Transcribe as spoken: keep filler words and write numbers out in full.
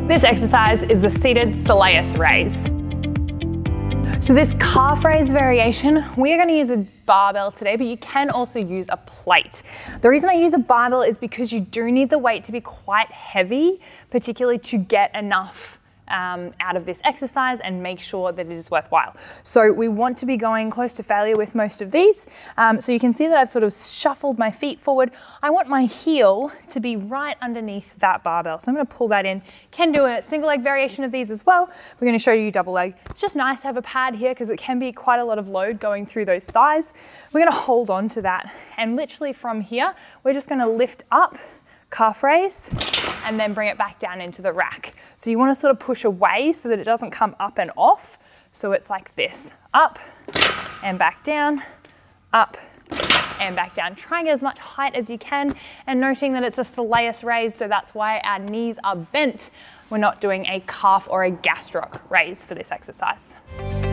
This exercise is the seated Soleus raise. So this calf raise variation, we are going to use a barbell today, but you can also use a plate. The reason I use a barbell is because you do need the weight to be quite heavy, particularly to get enough Um, out of this exercise and make sure that it is worthwhile. So we want to be going close to failure with most of these. Um, so you can see that I've sort of shuffled my feet forward. I want my heel to be right underneath that barbell. So I'm going to pull that in. Can do a single leg variation of these as well. We're going to show you double leg. It's just nice to have a pad here because it can be quite a lot of load going through those thighs. We're going to hold on to that, and literally from here, we're just going to lift up, calf raise, and then bring it back down into the rack. So you want to sort of push away so that it doesn't come up and off. So it's like this, up and back down, up and back down. Try and get as much height as you can, and noting that it's a Soleus raise, so that's why our knees are bent. We're not doing a calf or a gastroc raise for this exercise.